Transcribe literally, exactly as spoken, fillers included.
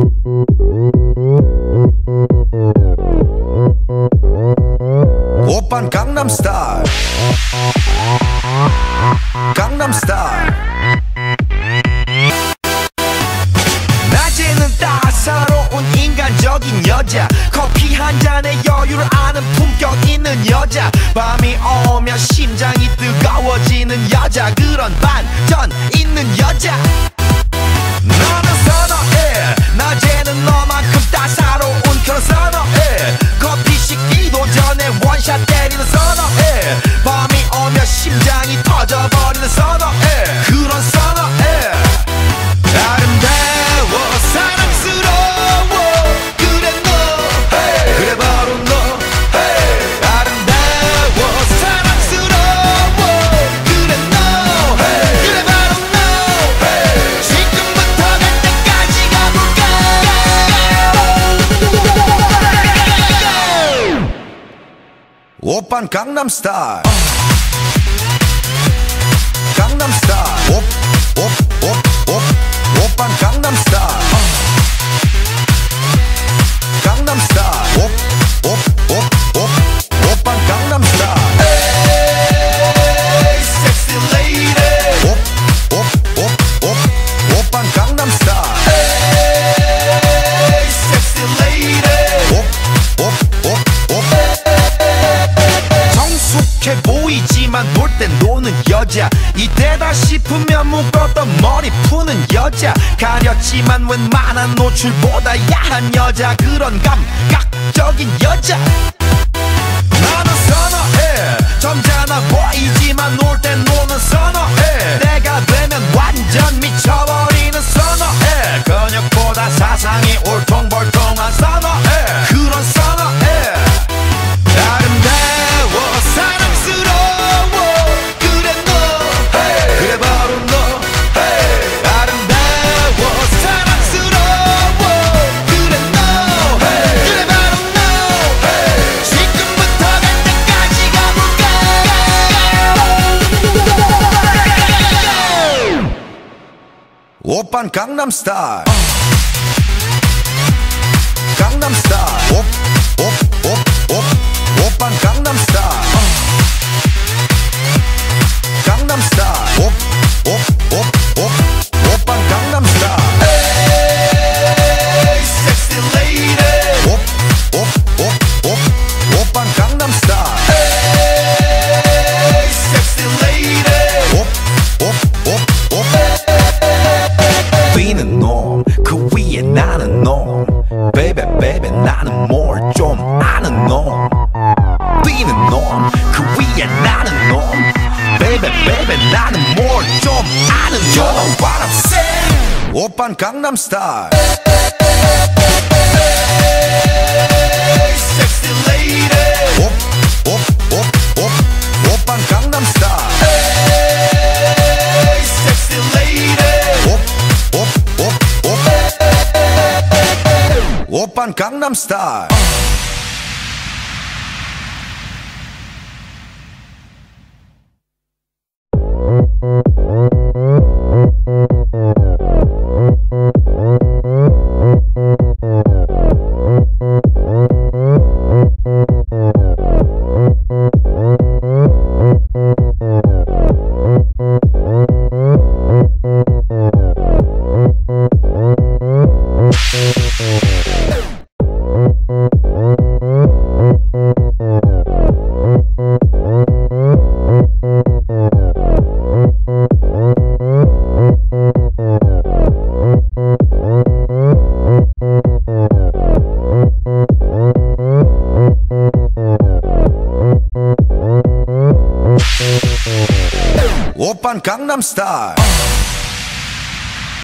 오빤 강남스타일 강남스타일 낮에는 따사로운 인간적인 여자 커피 한 잔에 여유를 아는 품격 있는 여자 밤이 오면 심장이 뜨거워지는 여자 그런 반전 있는 여자 너는 선어해 낮에는 너만큼 따사로운 그런 선어해 커피 식기도 전에 원샷 때리는 선어해 밤이 오면 심장이 터져버리는 선어해 그런 선어해 아름다워 사랑스러워 그래 너 hey. 그래 바로 너 hey. 아름다워 사랑스러워 그래 너 hey. 그래 바로 너 hey. 지금부터 갈 때까지 가볼까 오빤 강남스타일 강남스타일 오, 오, 오, 오, 오빤 강남스타일 강남스타일 오, 오, 오, 오, 오빤 강남스타일 에이 섹시 레이디 오, 오, 오, 오, 오빤 강남스타일 에이 섹시 레이디 오, 오, 오, 오 성숙해 보이지만 놀 땐 노는 여자 이때다 싶으면 묶었던 머리 푸는 여자 가렸지만 웬만한 노출보다 야한 여자 그런 감각적인 여자 나는 선어해 점잖아 보이지만 놀 땐 노는 선어해 내가 되면 완전 미쳐버리는 선어해 근육보다 사상이 울퉁불퉁한 선어해 그런 선어해 아름다워 사랑스러워 그래 너 hey. 그래 바로 너 hey. 아름다워 사랑스러워 그래 너 hey. 그래 바로 너 hey. 지금부터 갈 때까지 가볼까 오빤 강남스타일 강남스타일 오, 오, 오, 오, 오빤 강남스타일 강남스타일 오, 오, 오, 오, 오빤 강남스타일 에이 섹시 레이디 오, 오, 오, 오, 오빤 강남스타일 에이 섹시 레이디 오, 오, 오, 오 뛰는 놈 그 위에 나는 놈 베이베 베이베 나는 뭘 좀 아는 놈 뛰는 놈 그 위에 나는 놈 베이베 베이베 나는 뭘 좀 아는 놈 You know what I'm saying 오빤 강남스타일 섹시 레이디 오, 오, 오, 오, 오빤 강남스타일 섹시 레이디 오, 오, 오, 오, 오빤 강남스타일 오빤 강남스타일